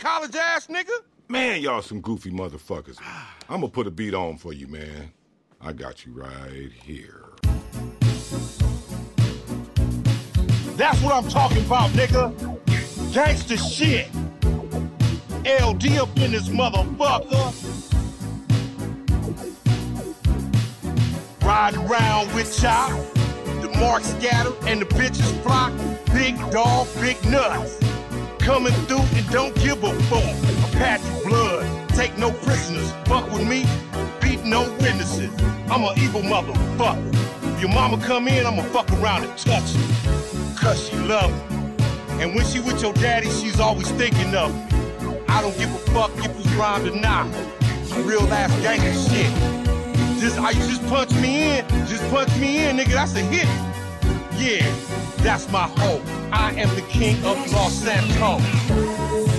college ass nigga? Man, y'all some goofy motherfuckers. I'm gonna put a beat on for you, man. I got you right here. That's what I'm talking about, nigga. Gangsta shit. LD up in this motherfucker. Ride around with Chop, the marks scatter and the bitches flock. Big dog, big nuts. Coming through and don't give a fuck. A patch of blood, take no prisoners. Fuck with me, beat no witnesses. I'm an evil motherfucker. If your mama come in, I'ma fuck around and touch her. Cause she love me. And when she with your daddy, she's always thinking of me. I don't give a fuck if it's rhymed or not. Real ass gangster shit. You just punch me in, nigga, that's a hit. Yeah, that's my hope. I am the king of Los Santos.